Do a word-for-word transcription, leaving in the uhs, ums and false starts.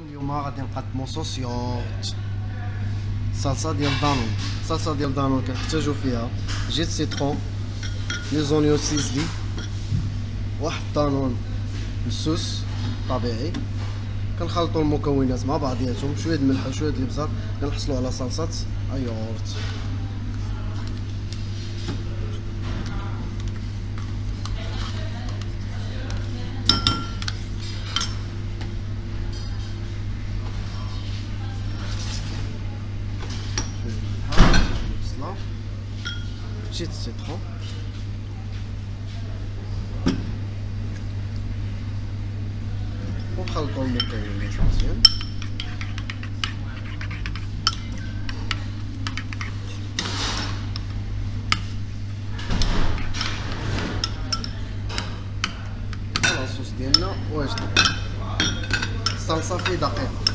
اليوم غادي نقدمو صوص يوغورت، صلصه ديال دانون. صلصه ديال دانون كنحتاجو فيها جيت سيترون، لي زونيون سيزلي، واحد دانون مسوس طبيعي. كنخلطو المكونات مع بعضياتهم، شويه د الملح وشويه د الابزار، كنحصلو على صلصه اليوغورت. جيت السيترون، ونخلطو المكونات مزيان. الصوص ديالنا واجد. الصلصه فيه دقيقه.